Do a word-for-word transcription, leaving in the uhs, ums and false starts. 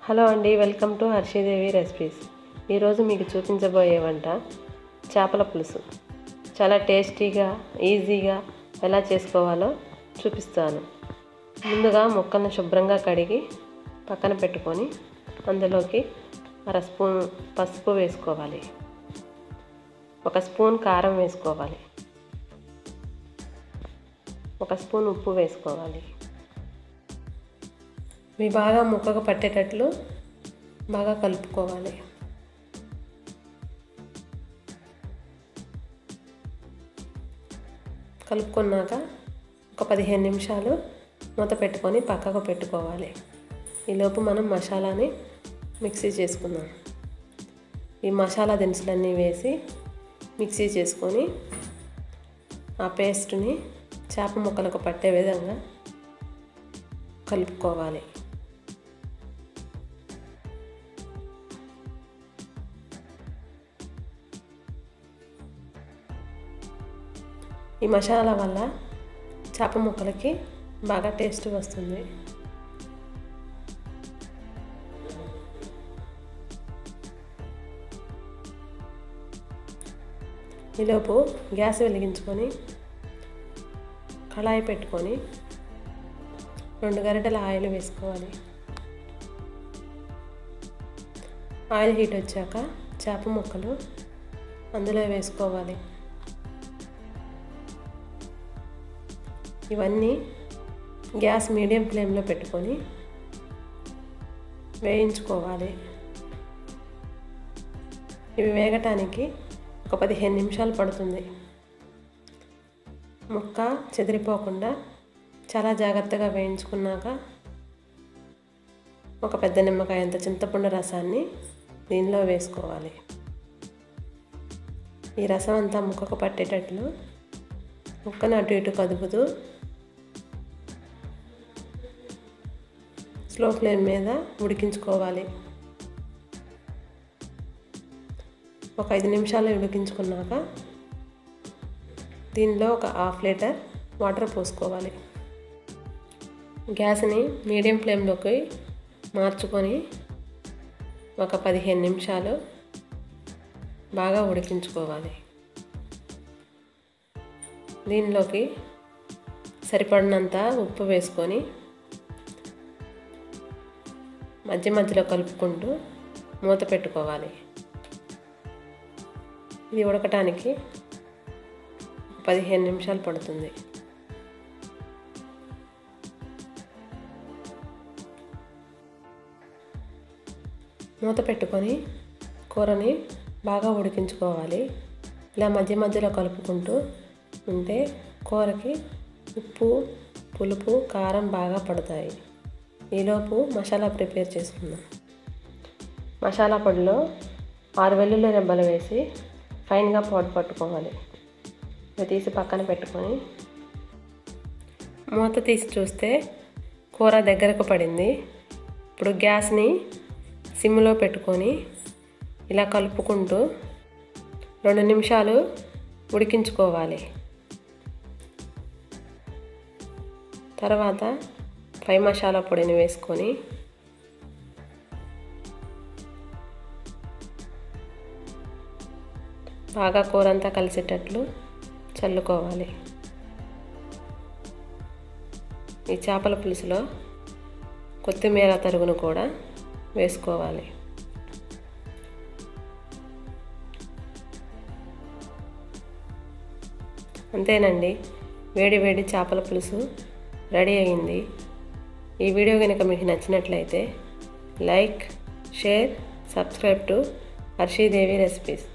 Hello అండి, welcome to Harshidevi recipes. ఈరోజు మీకు చూపించబోయే వంట చేపల పులుసు. చాలా టేస్టీగా ఈజీగా ఎలా చేసుకోవాలో చూపిస్తాను. ముందుగా ముక్కలను శుభ్రంగా కడిగి పక్కన పెట్టుకొని అందులోకి అర స్పూన్ పసుపు వేసుకోవాలి, ఒక స్పూన్ కారం వేసుకోవాలి, ఒక స్పూన్ ఉప్పు వేసుకోవాలి. ఇవి బాగా ముక్కకు పట్టేటట్లు బాగా కలుపుకోవాలి. కలుపుకున్నాక ఒక పదిహేను నిమిషాలు మూత పెట్టుకొని పక్కకు పెట్టుకోవాలి. ఈలోపు మనం మసాలాని మిక్సీ చేసుకుందాం. ఈ మసాలా దినుసులన్నీ వేసి మిక్సీ చేసుకొని ఆ పేస్ట్ని చేప ముక్కలకు పట్టే విధంగా కలుపుకోవాలి. ఈ మసాలా వల్ల చేప ముక్కలకి బాగా టేస్ట్ వస్తుంది. ఈలోపు గ్యాస్ వెలిగించుకొని కళాయి పెట్టుకొని రెండు గరిటెల ఆయిల్ వేసుకోవాలి. ఆయిల్ హీట్ వచ్చాక చేప ముక్కలు అందులో వేసుకోవాలి. ఇవన్నీ గ్యాస్ మీడియం ఫ్లేమ్లో పెట్టుకొని వేయించుకోవాలి. ఇవి వేగటానికి ఒక పదిహేను నిమిషాలు పడుతుంది. ముక్క చెదిరిపోకుండా చాలా జాగ్రత్తగా వేయించుకున్నాక ఒక పెద్ద నిమ్మకాయ అంత చింతపండు రసాన్ని దీనిలో వేసుకోవాలి. ఈ రసం అంతా ముక్కకు పట్టేటట్లు ముక్కను అటు ఇటు కదుపుతూ స్లో ఫ్లేమ్ మీద ఉడికించుకోవాలి. ఒక ఐదు నిమిషాలు ఉడికించుకున్నాక దీనిలో ఒక హాఫ్ లీటర్ వాటర్ పోసుకోవాలి. గ్యాస్ని మీడియం ఫ్లేమ్లోకి మార్చుకొని ఒక పదిహేను నిమిషాలు బాగా ఉడికించుకోవాలి. దీనిలోకి సరిపడినంత ఉప్పు వేసుకొని మధ్య మధ్యలో కలుపుకుంటూ మూత పెట్టుకోవాలి. ఇది ఉడకటానికి పదిహేను నిమిషాలు పడుతుంది. మూత పెట్టుకొని కూరని బాగా ఉడికించుకోవాలి. ఇలా మధ్య మధ్యలో కలుపుకుంటూ ఉంటే కూరకి ఉప్పు, పులుపు, కారం బాగా పడతాయి. ఈలోపు మసాలా ప్రిపేర్ చేసుకుందాం. మసాలా పొడిలో ఆరు వెల్లుల్లి రెబ్బలు వేసి ఫైన్గా పొడి పట్టుకోవాలి. ఇవి తీసి పక్కన పెట్టుకొని మూత తీసి చూస్తే కూర దగ్గరకు పడింది. ఇప్పుడు గ్యాస్ని సిమ్లో పెట్టుకొని ఇలా కలుపుకుంటూ రెండు నిమిషాలు ఉడికించుకోవాలి. తర్వాత పై మసాలా పొడిని వేసుకొని బాగా కూర అంతా కలిసేటట్లు చల్లుకోవాలి. ఈ చేపల పులుసులో కొత్తిమీర తరుగును కూడా వేసుకోవాలి. అంతేనండి, వేడి వేడి చేపల పులుసు రెడీ అయింది. ఈ వీడియో కనుక మీకు నచ్చినట్లయితే like, share, subscribe to Harshidevi recipes.